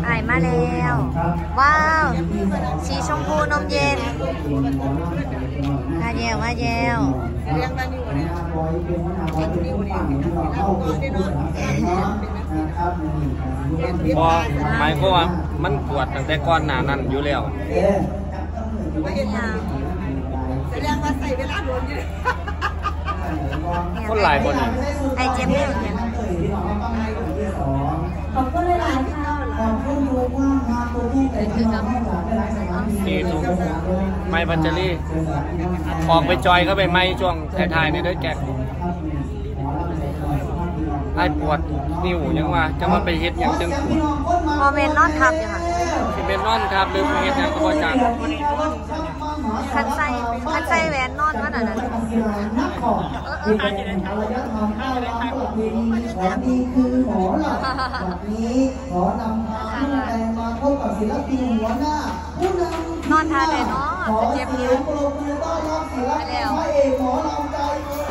ไอมาแล้วว้าวสีชมพูนมเย็นมาแยวมาแยวพอหมายก็ว่ามันปวดตั้งแต่ก่อนหน้านั้นอยู่แล้วคนหลายคนไอเจ็บเนี่ยขอบคุณหลายๆค่ะนี่ทุกไม้พันเจลี่ออกไปจอยก็ไปไม้ช่วงท้ายๆนี่ด้วยแกไอ้ปวดนิ้วยังว่าจะมาไปเฮ็ดอย่างตึงปวดโมเมนต์นอนทับอยู่ค่ะเป็นนอนครับหรือเฮ็ดอย่างก็บ่จังคันใส่แหวนนอนว่าน่ะนะวันนี้คือหมอหลับวันนี้ขอนำพาผู้แทนมาพบกับศิลปินหัวหน้าผู้นำนอนทาเลยเนาะขอเสียงปรบมือต้อนรับศิลปินพระเอกหมอลำใจเกิ